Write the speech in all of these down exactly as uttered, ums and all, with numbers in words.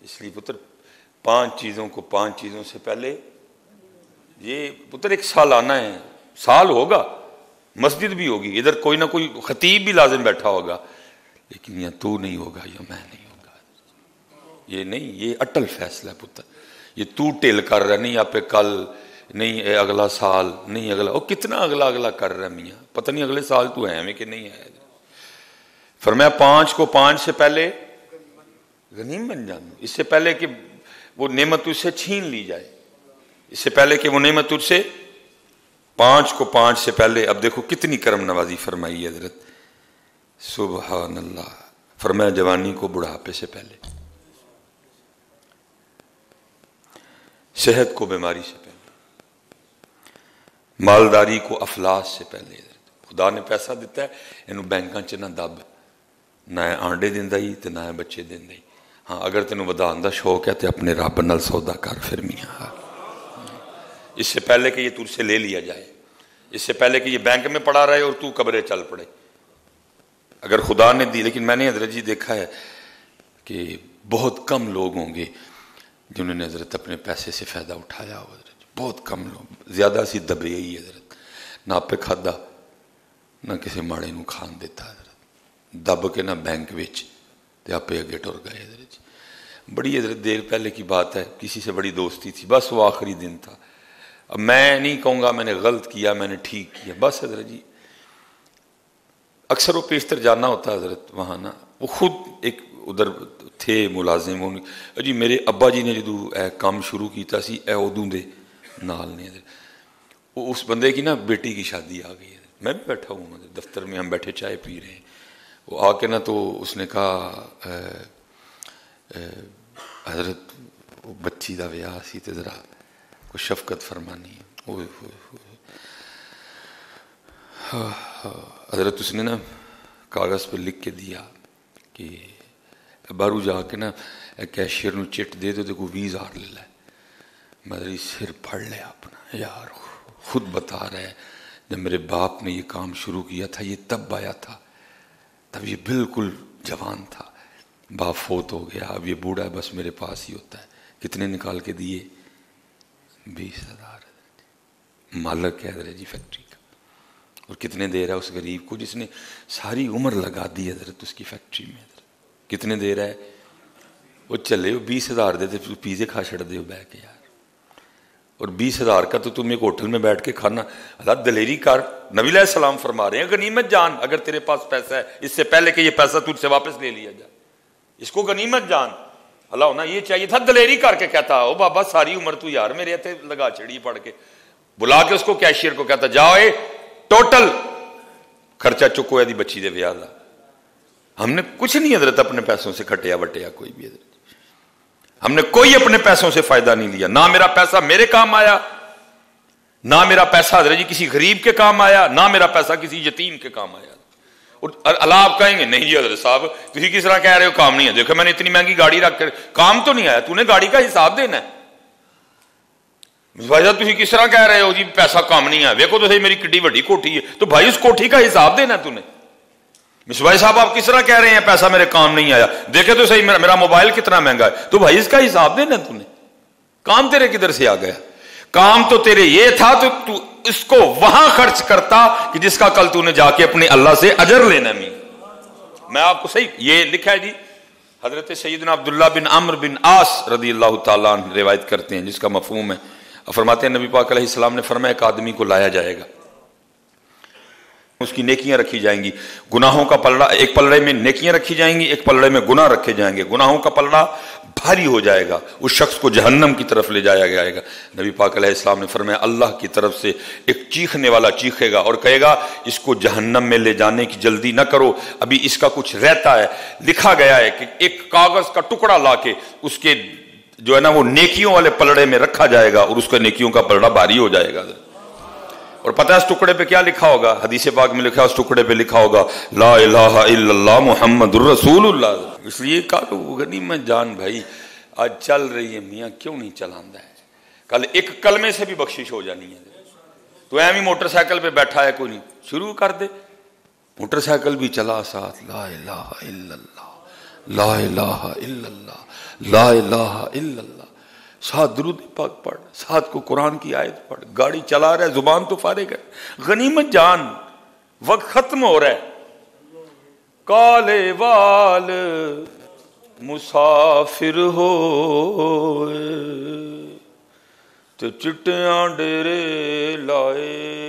اس لیے پتر پانچ چیزوں کو پانچ چیزوں سے پہلے، یہ پتر ایک سال آنا ہے، سال ہوگا، مسجد بھی ہوگی، ادھر کوئی نہ کوئی خطیب بھی لازم بیٹھا ہوگا، لیکن یہ تو نہیں ہوگا یا میں نہیں ہوگا، یہ نہیں، یہ اٹل فیصلہ ہے پتر، یہ تو ٹیل کر رہا نہیں آپ پہ کل نہیں اے اگلا سال نہیں اگلا، وہ کتنا اگلا اگلا کر رہا ہے میاں، پتہ نہیں اگلے سال تو ہے ہمیں کہ نہیں ہے۔ فرمایا پانچ کو پانچ سے پہلے غنیم بن جانا، اس سے پہلے کہ وہ نعمت اس سے چھین لی جائے، اس سے پہلے کہ وہ نعمت اس سے، پانچ کو پانچ سے پہلے۔ اب دیکھو کتنی کرم نوازی فرمائی حضرت، سبحان اللہ۔ فرمایا جوانی کو بڑھاپے سے پہلے، صحت کو بیماری سے پہلے، مالداری کو افلاس سے پہلے۔ خدا نے پیسہ دیتا ہے انہوں بینکاں چ نہ دب، نہ آنڈے دیندا ہی تے نہ بچے دیندا ہی۔ ہاں اگر تینوں ودان دا شوق ہے تے اپنے رب نال سودا کر پھر میاں، اس سے پہلے کہ یہ تجھ سے لے لیا جائے، اس سے پہلے کہ یہ بینک میں پڑا رہے اور تو قبرے چل پڑے۔ اگر خدا نے دی، لیکن میں نے حضرت جی دیکھا ہے کہ بہت کم لوگ ہوں گے جنہوں نے حضرت اپنے پیسے سے فائدہ اٹھایا ہو، حضرت بہت کم لوگ، زیادہ سی دبے ہی حضرت، نہ آپ پہ کھادا نہ کسی ماڑے نو کھان دیتا حضرت، دب کے نہ بینک وچ تے آپ پہ اگے ٹر گئے حضرت جی۔ بڑی حضرت دیر پہلے کی بات ہے، کسی سے بڑی دوستی تھی، بس وہ آخری دن تھا، اب میں نہیں کہوں گا میں نے غلط کیا میں نے ٹھیک کیا، بس حضرت جی اکثر وہ پیشتر جانا ہوتا حضرت وہاں نا، وہ خود ایک ادھر تھے ملازم، جی میرے ابا جی نے جدو اے کام شروع کیتا سی اے ادوں دے نال نے، وہ اس بندے کی نا بیٹی کی شادی آ گئی ہے، میں بھی بیٹھا ہوں دفتر میں، ہم بیٹھے چائے پی رہے ہیں، وہ آ کے نا تو اس نے کہا اے اے حضرت وہ بچی دا ویاہ سی تے ذرا کوئی شفقت فرمانی ہے۔ حضرت اس نے نا کاغذ پہ لکھ کے دیا کہ باہرو جا کے نا کیشیئر نو چٹ دے دو تو کوئی بیس ہزار لے لائے۔ میں سر پھڑ لیا اپنا، یار خود بتا رہا ہے جب میرے باپ نے یہ کام شروع کیا تھا یہ تب آیا تھا، تب یہ بالکل جوان تھا، باپ فوت ہو گیا، اب یہ بوڑھا ہے بس میرے پاس ہی ہوتا ہے۔ کتنے نکال کے دیے؟ بیس ہزار۔ مالک ہے حضرت جی فیکٹری کا، اور کتنے دے رہا ہے اس غریب کو جس نے ساری عمر لگا دی حضرت اس کی فیکٹری میں، حضرت کتنے دے رہا ہے؟ وہ چلے وہ بیس ہزار دے تو پیزے کھا چھڑ دے بہ کے یار، اور بیس ہزار کا تو تم ایک ہوٹل میں بیٹھ کے کھانا۔ اللہ دلیری کر، نبی علیہ السلام فرما رہے ہیں غنیمت جان اگر تیرے پاس پیسہ ہے، اس سے پہلے کہ یہ پیسہ تجھ سے واپس لے لیا جائے، اس کو غنیمت جان۔ اللہ ہونا یہ چاہیے تھا دلیری کر کے کہتا او بابا ساری عمر تو یار میرے ہاتھے لگا چڑی پڑھ کے، بلا کے اس کو کیشیئر کو کہتا جاؤ اے ٹوٹل خرچہ چکو ہے دی بچی دے بیاہ دا۔ ہم نے کچھ نہیں حضرت اپنے پیسوں سے کھٹیا وٹیا کوئی بھی حضرت، ہم نے کوئی اپنے پیسوں سے فائدہ نہیں لیا، نہ میرا پیسہ میرے کام آیا، نہ میرا پیسہ حضرت جی کسی غریب کے کام آیا، نہ میرا پیسہ کسی یتیم کے کام آیا۔ اور اللہ آپ کہیں گے نہیں جی حضرت صاحب تسی کس طرح کہہ رہے ہو کام نہیں ہے، دیکھو میں نے اتنی مہنگی گاڑی رکھ کر کام تو نہیں آیا، تو نے گاڑی کا حساب دینا ہے۔ بھائی صاحب تسی کس طرح کہہ رہے ہو جی پیسہ کام نہیں ہے، دیکھو تو صحیح میری کڈی وڈی کوٹھی ہے، تو بھائی اس کوٹھی کا حساب دینا ہے تو نے۔ مصباح صاحب آپ کس طرح کہہ رہے ہیں پیسہ میرے کام نہیں آیا، دیکھے تو صحیح میرا موبائل کتنا مہنگا ہے، تو بھائی اس کا حساب دینا تو نے۔ کام تیرے کدھر سے آ گیا؟ کام تو تیرے یہ تھا تو تو اس کو وہاں خرچ کرتا کہ جس کا کل تو نے جا کے اپنے اللہ سے اجر لینا۔ میں میں آپ کو صحیح یہ لکھا ہے جی، حضرت سیدنا عبداللہ بن عمرو بن عاص رضی اللہ تعالیٰ عنہ روایت کرتے ہیں جس کا مفہوم ہے، فرماتے ہیں نبی پاک علیہ السلام نے فرمایا ایک آدمی کو لایا جائے گا، اس کی نیکیاں رکھی جائیں گی، گناہوں کا پلڑا، ایک پلڑے میں نیکیاں رکھی جائیں گی، ایک پلڑے میں گناہ رکھے جائیں گے، گناہوں کا پلڑا بھاری ہو جائے گا، اس شخص کو جہنم کی طرف لے جایا جائے گا۔ نبی پاک علیہ السلام نے فرمایا اللہ کی طرف سے ایک چیخنے والا چیخے گا اور کہے گا اس کو جہنم میں لے جانے کی جلدی نہ کرو، ابھی اس کا کچھ رہتا ہے۔ لکھا گیا ہے کہ ایک کاغذ کا ٹکڑا لا کے اس کے جو ہے نا وہ نیکیوں والے پلڑے میں رکھا جائے گا اور اس کا نیکیوں کا پلڑا بھاری ہو جائے گا۔ اور پتہ ہے اس ٹکڑے پہ کیا لکھا ہوگا؟ حدیث پاک میں لکھا ہے اس ٹکڑے پہ لکھا ہوگا لا الہ الا اللہ محمد الرسول اللہ۔ اس لیے کہا کہ غنیمت جان بھائی آج چل رہی ہے میاں کیوں نہیں چلاندہ ہے، کل ایک کلمے سے بھی بخشش ہو جانی ہے۔ تو ایم ہی موٹر سائیکل پہ بیٹھا ہے کوئی نہیں، شروع کر دے موٹر سائیکل بھی چلا ساتھ لا الہ الا اللہ لا الہ الا اللہ، لا الہ الا اللہ، ساتھ درود پاک پڑھ، ساتھ کو قرآن کی آیت پڑھ، گاڑی چلا رہا ہے زبان تو فارغ ہے، غنیمت جان، وقت ختم ہو رہا ہے، کالے وال مسافر ہو تو چٹیاں ڈیرے لائے،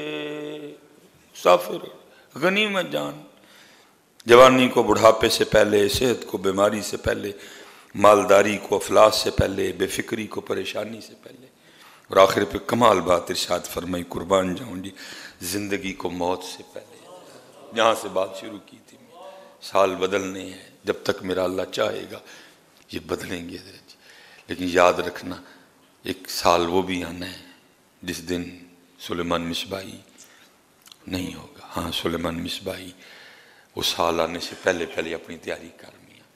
مسافر، غنیمت جان، جوانی کو بڑھاپے سے پہلے، صحت کو بیماری سے پہلے، مالداری کو افلاس سے پہلے، بے فکری کو پریشانی سے پہلے، اور آخر پہ کمال بات ارشاد فرمائی، قربان جاؤں جی، زندگی کو موت سے پہلے، یہاں سے بات شروع کی تھی، سال بدلنے ہیں، جب تک میرا اللہ چاہے گا یہ بدلیں گے، لیکن یاد رکھنا ایک سال وہ بھی آنا ہے جس دن سلیمان مصباحی نہیں ہوگا۔ ہاں سلیمان مصباحی، وہ سال آنے سے پہلے پہلے اپنی تیاری کر